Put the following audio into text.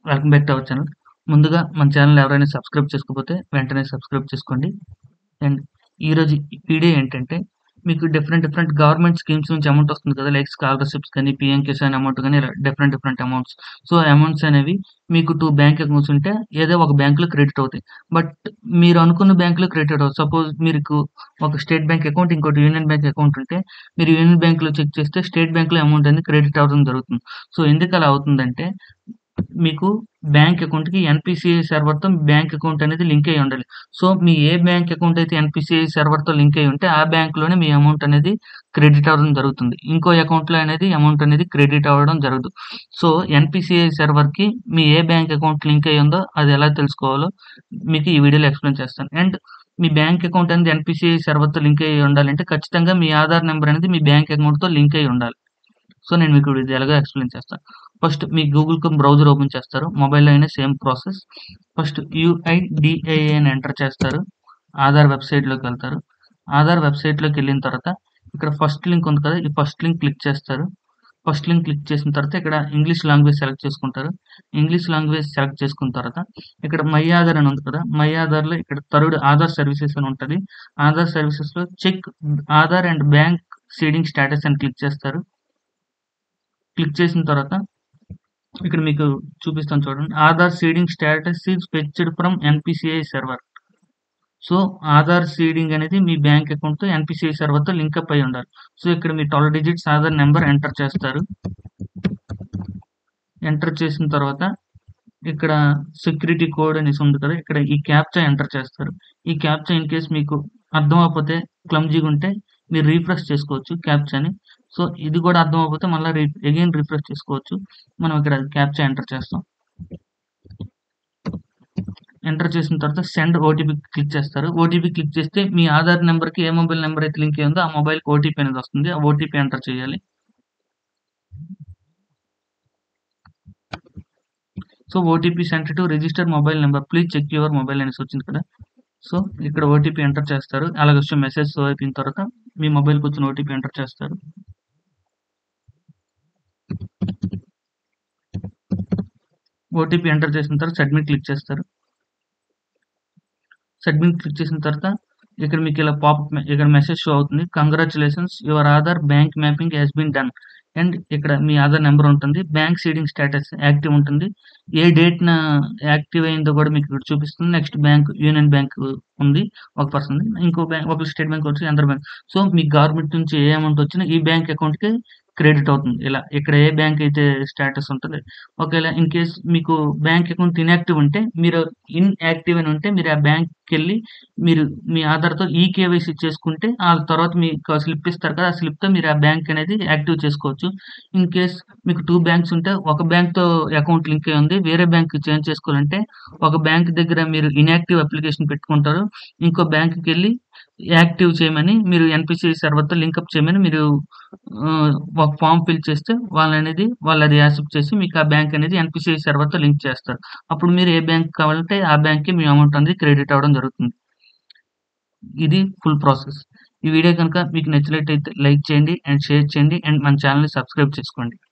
Welcome back to our channel. ముందుగా మన channel ఎవరైనా సబ్స్క్రైబ్ చేసుకోకపోతే వెంటనే సబ్స్క్రైబ్ చేసుకోండి. అండ్ ఈరోజు వీడియో ఏంటంటే మీకు డిఫరెంట్ గవర్నమెంట్ స్కీమ్స్ నుంచి అమౌంట్ వస్తుంది కదా! లైక్ స్కాలర్‌షిప్స్ కానీ, పీఎం కిసాన్ అమౌంట్ గాని ఇలా డిఫరెంట్ అమౌంట్స్. సో, అమౌంట్స్ అనేవి మీకు 2 బ్యాంక్ అకౌంట్స్ ఉంటే ఏదో ఒక బ్యాంక్‌లో క్రెడిట్ అవుతాయి. బట్ మీరు అనుకున్న బ్యాంక్‌లో క్రెడిట్ అవ్వవు. సపోజ్ మీకు ఒక స్టేట్ బ్యాంక్ అకౌంట్, ఇంకోటి యూనియన్ బ్యాంక్ అకౌంట్ ఉంటే మీరు యూనియన్ బ్యాంక్‌లో చెక్ చేస్తే స్టేట్ బ్యాంక్‌లో అమౌంట్ అనేది క్రెడిట్ అవ్వడం జరుగుతుంది. సో, ఎందుకలా అవుతుందంటే మీకు బ్యాంక్ అకౌంట్‌కి ఎన్‌పీసీఐ సర్వర్‌తో బ్యాంక్ అకౌంట్ అనేది లింక్ అయ్యి ఉండాలి. సో, మీ ఏ బ్యాంక్ అకౌంట్ అయితే ఎన్‌పీసీఐ సర్వర్‌తో లింక్ అయ్యి ఉంటే ఆ బ్యాంక్‌లోనే మీ అమౌంట్ అనేది క్రెడిట్ అవ్వడం జరుగుతుంది. ఇంకో అకౌంట్‌లో అనేది అమౌంట్ అనేది క్రెడిట్ అవ్వడం జరగదు. సో, ఎన్‌పీసీఐ సర్వర్‌కి మీ ఏ బ్యాంక్ అకౌంట్ లింక్ అయ్యి ఉందో అది ఎలా తెలుసుకోవాలో మీకు ఈ వీడియోలో ఎక్స్‌ప్లెయిన్ చేస్తాను. అండ్ మీ బ్యాంక్ అకౌంట్ అనేది ఎన్‌పీసీఐ సర్వర్‌తో లింక్ అయ్యి ఉండాలంటే ఖచ్చితంగా మీ ఆధార్ నంబర్ అనేది మీ బ్యాంక్ అకౌంట్‌తో లింక్ అయ్యి ఉండాలి. సో, నేను మీకు ఇది ఎలాగో ఎక్స్‌ప్లెయిన్ చేస్తాను. ఫస్ట్ మీ గూగుల్ క్రోమ్ బ్రౌజర్ ఓపెన్ చేస్తారు. మొబైల్‌లో అయినా సేమ్ ప్రాసెస్. ఫస్ట్ యూఐడీఏఐ అని ఎంటర్ చేస్తారు. ఆధార్ వెబ్‌సైట్‌లోకి వెళ్తారు. ఆధార్ వెబ్‌సైట్‌లోకి వెళ్ళిన తర్వాత ఇక్కడ ఫస్ట్ లింక్ ఉంది కదా! ఈ ఫస్ట్ లింక్ క్లిక్ చేస్తారు. ఫస్ట్ లింక్ క్లిక్ చేసిన తర్వాత ఇక్కడ ఇంగ్లీష్ లాంగ్వేజ్ సెలెక్ట్ చేసుకుంటారు. ఇంగ్లీష్ లాంగ్వేజ్ సెలెక్ట్ చేసుకున్న తర్వాత ఇక్కడ మై ఆధార్ అని ఉంది కదా! మై ఆధార్‌లో ఇక్కడ థర్డ్ ఆధార్ సర్వీసెస్ అని ఉంటది. ఆధార్ సర్వీసెస్‌లో check Aadhaar and bank seeding status అని క్లిక్ చేస్తారు. క్లిక్ చేసిన తర్వాత ఇక్కడ మీకు చూపిస్తాను చూడండి. Aadhaar seeding status is fetched from NPCI server. So, Aadhaar seeding అనేది మీ బ్యాంక్ అకౌంట్‌తో ఎన్‌పీసీఐ సర్వర్‌తో లింకప్ అయ్యి ఉండాలి. సో, ఇక్కడ మీ 12 డిజిట్స్ ఆధార్ నంబర్ ఎంటర్ చేస్తారు. ఎంటర్ చేసిన తర్వాత ఇక్కడ సెక్యూరిటీ కోడ్ అనేసి ఉంది కదా! ఇక్కడ ఈ క్యాప్చా ఎంటర్ చేస్తారు. ఈ క్యాప్చా ఇన్ కేస్ మీకు అర్థం అవ్వకపోతే క్లమ్జీగా ఉంటే మీరు రిఫ్రెష్ చేసుకోవచ్చు క్యాప్చాని. సో, ఇది కూడా అర్థం అవ్వకపోతే మళ్ళా అగైన్ రిఫ్రెష్ చేసుకోవచ్చు. మనం ఇక్కడ క్యాప్చా ఎంటర్ చేస్తాం. ఎంటర్ చేసిన తర్వాత సెండ్ ఓటీపీ క్లిక్ చేస్తారు. ఓటీపీ క్లిక్ చేస్తే మీ ఆధార్ నంబర్‌కి ఏ మొబైల్ నంబర్ అయితే లింక్ అయ్యి ఉందో ఆ మొబైల్‌కి ఓటీపీ అనేది వస్తుంది. ఆ ఓటీపీ ఎంటర్ చేయాలి. So, OTP sent to register mobile number. Please check your mobile అనేసి వచ్చింది కదా! సో, ఇక్కడ ఓటీపీ ఎంటర్ చేస్తారు. అలాగే వచ్చే మెసేజ్ షో అయిపోయిన తర్వాత మీ మొబైల్‌కి వచ్చిన ఓటీపీ ఎంటర్ చేస్తారు. ఓటీపీ ఎంటర్ చేసిన తర్వాత సబ్మిట్ క్లిక్ చేస్తారు. సబ్మిట్ క్లిక్ చేసిన తర్వాత ఇక్కడ మీకు ఇలా పాపప్ ఇక్కడ మెసేజ్ షో అవుతుంది. Congratulations your Aadhaar bank mapping has been done. And ఇక్కడ మీ ఆధార్ నంబర్ ఉంటుంది. బ్యాంక్ సీడింగ్ స్టేటస్ యాక్టివ్ ఉంటుంది. ఏ డేట్‌న యాక్టివ్ అయిందో కూడా మీకు ఇక్కడ చూపిస్తుంది. నెక్స్ట్ బ్యాంక్ యూనియన్ బ్యాంక్ ఉంది. ఒక పర్సన్‌ది. ఇంకో బ్యాంక్ ఒకళ్ళు స్టేట్ బ్యాంక్ వచ్చి ఆంధ్ర బ్యాంక్. సో, మీకు గవర్నమెంట్ నుంచి ఏ అమౌంట్ వచ్చినా ఈ బ్యాంక్ అకౌంట్‌కి క్రెడిట్ అవుతుంది. ఇలా ఇక్కడ ఏ బ్యాంక్ అయితే స్టేటస్ ఉంటదో ఒకవేళ ఇన్ కేస్ మీకు బ్యాంక్ అకౌంట్ ఇన్‌యాక్టివ్ ఉంటే మీరు ఇన్‌యాక్టివ్ అని ఉంటే మీరు ఆ బ్యాంక్‌కెళ్ళి మీరు మీ ఆధార్‌తో ఈకేవైసీ చేసుకుంటే ఆ తర్వాత మీకు స్లిప్ ఇస్తారు కదా! ఆ స్లిప్‌తో మీరు ఆ బ్యాంక్ అనేది యాక్టివ్ చేసుకోవచ్చు. ఇన్ కేస్ మీకు 2 బ్యాంక్స్ ఉంటే ఒక బ్యాంక్‌తో అకౌంట్ లింక్ అయ్యి ఉంది. వేరే బ్యాంక్‌కి చేంజ్ చేసుకోవాలంటే ఒక బ్యాంక్ దగ్గర మీరు ఇన్‌యాక్టివ్ అప్లికేషన్ పెట్టుకుంటారు. ఇంకో బ్యాంక్‌కెళ్ళి యాక్టివ్ చేయమని మీరు ఎన్‌పీసీ సర్వర్‌తో లింకప్ చేయమని మీరు ఒక ఫార్మ్ ఫిల్ చేస్తే వాళ్ళది యాక్సెప్ట్ చేసి మీకు ఆ బ్యాంక్ అనేది ఎన్‌పీసీ సర్వర్‌తో లింక్ చేస్తారు. అప్పుడు మీరు ఏ బ్యాంక్ కావాలంటే ఆ బ్యాంక్‌కి మీ అమౌంట్ అనేది క్రెడిట్ అవ్వడం జరుగుతుంది. ఇది ఫుల్ ప్రాసెస్. ఈ వీడియో గనుక మీకు నచ్చినట్టయితే లైక్ చేయండి అండ్ షేర్ చేయండి అండ్ మన ఛానెల్‌ని సబ్స్క్రైబ్ చేసుకోండి.